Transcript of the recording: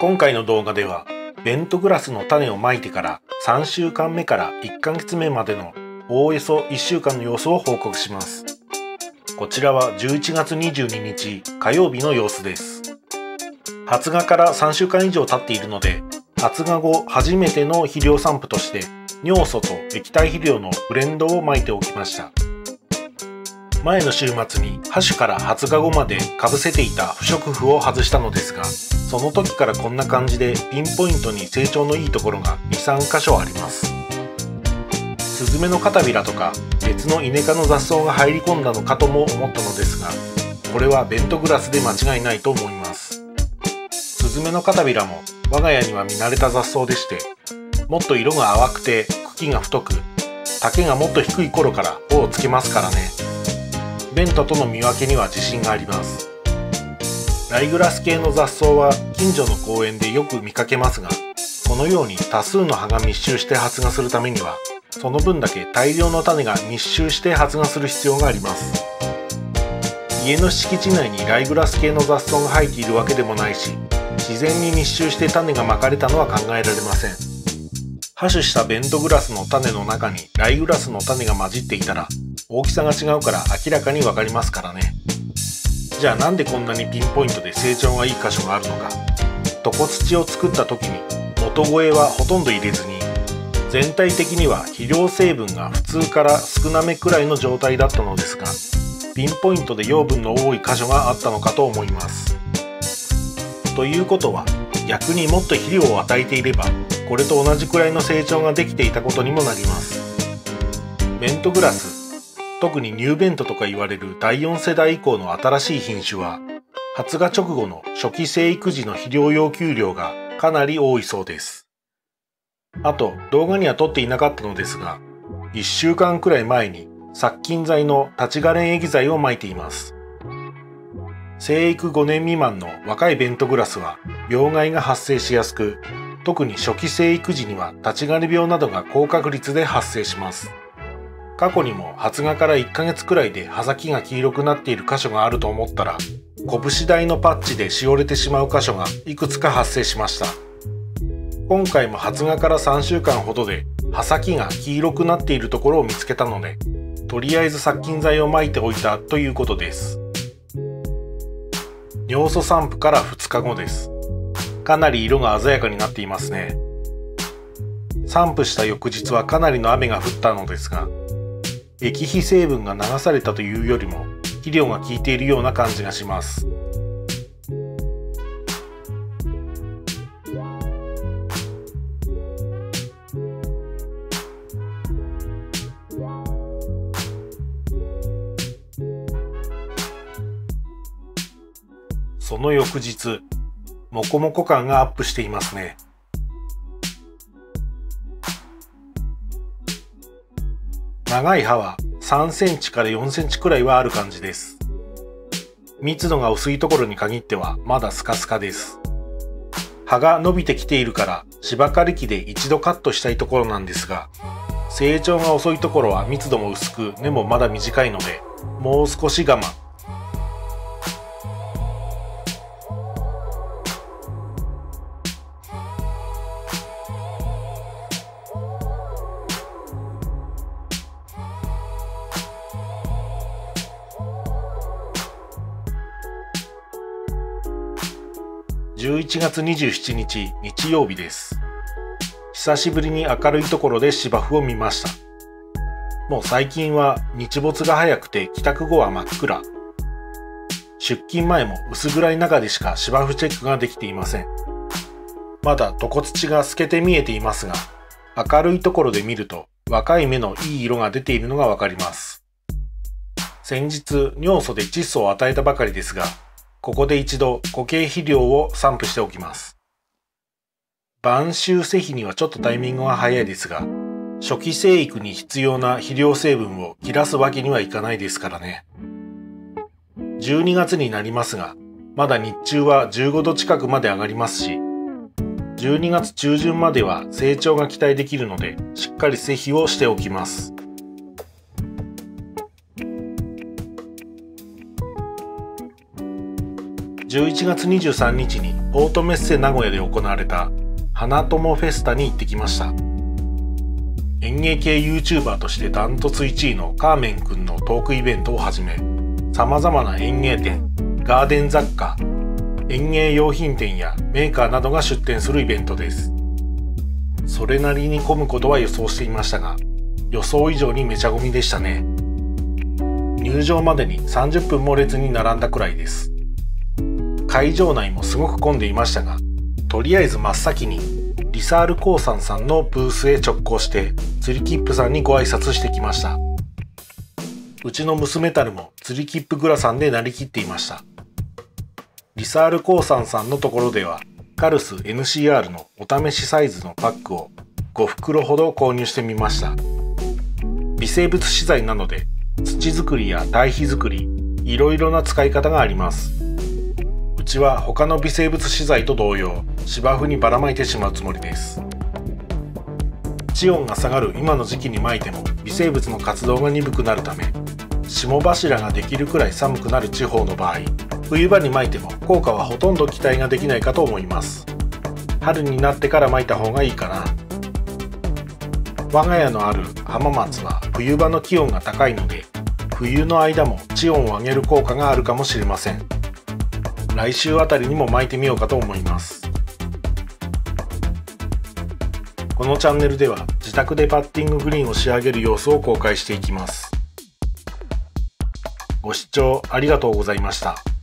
今回の動画ではベントグラスの種をまいてから3週間目から1ヶ月目までのおおよそ1週間の様子を報告します。こちらは11月22日火曜日の様子です。発芽から3週間以上経っているので、発芽後初めての肥料散布として尿素と液体肥料のブレンドをまいておきました。前の週末にハ種から発芽後までかぶせていた不織布を外したのですが、その時からこんな感じでピンポイントに成長のいいところが 2,3 箇所あります。スズメの片びらとか別のイネ科の雑草が入り込んだのかとも思ったのですが、これはベントグラスで間違いないと思います。スズメの片びらも我が家には見慣れた雑草でして、もっと色が淡くて茎が太く、丈がもっと低い頃から尾をつけますからね。ベントとの見分けには自信があります。ライグラス系の雑草は近所の公園でよく見かけますが、このように多数の葉が密集して発芽するためには、その分だけ大量の種が密集して発芽する必要があります。家の敷地内にライグラス系の雑草が生えているわけでもないし、自然に密集して種がまかれたのは考えられません。ハ種したベントグラスの種の中にライグラスの種が混じっていたら、大きさが違うから明らかにわかりますからね。じゃあなんでこんなにピンポイントで成長がいい箇所があるのか。床土を作った時に元肥はほとんど入れずに、全体的には肥料成分が普通から少なめくらいの状態だったのですが、ピンポイントで養分の多い箇所があったのかと思います。ということは、逆にもっと肥料を与えていればこれと同じくらいの成長ができていたことにもなります。ベントグラス、特にニューベントとか言われる第4世代以降の新しい品種は、発芽直後の初期生育時の肥料要求量がかなり多いそうです。あと動画には撮っていなかったのですが、1週間くらい前に殺菌剤の立ちガレン液剤をまいています。生育5年未満の若いベントグラスは病害が発生しやすく、特に初期生育時には立ち枯れ病などが高確率で発生します。過去にも発芽から1ヶ月くらいで葉先が黄色くなっている箇所があると思ったら、拳大のパッチでしおれてしまう箇所がいくつか発生しました。今回も発芽から3週間ほどで葉先が黄色くなっているところを見つけたので、とりあえず殺菌剤をまいておいたということです。尿素散布から2日後です。かなり色が鮮やかになっていますね。散布した翌日はかなりの雨が降ったのですが、液肥成分が流されたというよりも肥料が効いているような感じがします。その翌日、モコモコ感がアップしていますね。長い葉は3センチから4センチくらいはある感じです。密度が薄いところに限ってはまだスカスカです。葉が伸びてきているから芝刈り機で一度カットしたいところなんですが、成長が遅いところは密度も薄く根もまだ短いので、もう少し我慢。11月27日日曜日です。久しぶりに明るいところで芝生を見ました。もう最近は日没が早くて帰宅後は真っ暗。出勤前も薄暗い中でしか芝生チェックができていません。まだ床土が透けて見えていますが、明るいところで見ると若い芽のいい色が出ているのがわかります。先日尿素で窒素を与えたばかりですが、ここで一度固形肥料を散布しておきます。晩秋施肥にはちょっとタイミングが早いですが、初期生育に必要な肥料成分を切らすわけにはいかないですからね。12月になりますが、まだ日中は15度近くまで上がりますし、12月中旬までは成長が期待できるので、しっかり施肥をしておきます。 11月23日にオートメッセ名古屋で行われた花友フェスタに行ってきました。園芸系 YouTuber としてダントツ1位のカーメンくんのトークイベントをはじめ、様々な園芸店、ガーデン雑貨、園芸用品店やメーカーなどが出店するイベントです。それなりに混むことは予想していましたが、予想以上にめちゃ混みでしたね。入場までに30分も列に並んだくらいです。会場内もすごく混んでいましたが、とりあえず真っ先にリサール鉱産さんのブースへ直行して釣り切符さんにご挨拶してきました。うちの娘たるも釣り切符グラさんでなりきっていました。リサール鉱産さんのところではカルス NCR のお試しサイズのパックを5袋ほど購入してみました。微生物資材なので土作りや堆肥作り、いろいろな使い方があります。うちは他の微生物資材と同様、芝生にばらまいてしまうつもりです。地温が下がる今の時期にまいても微生物の活動が鈍くなるため、霜柱ができるくらい寒くなる地方の場合、冬場にまいても効果はほとんど期待ができないかと思います。春になってからまいた方がいいかな。我が家のある浜松は冬場の気温が高いので、冬の間も地温を上げる効果があるかもしれません。来週あたりにも巻いてみようかと思います。このチャンネルでは自宅でパッティンググリーンを仕上げる様子を公開していきます。ご視聴ありがとうございました。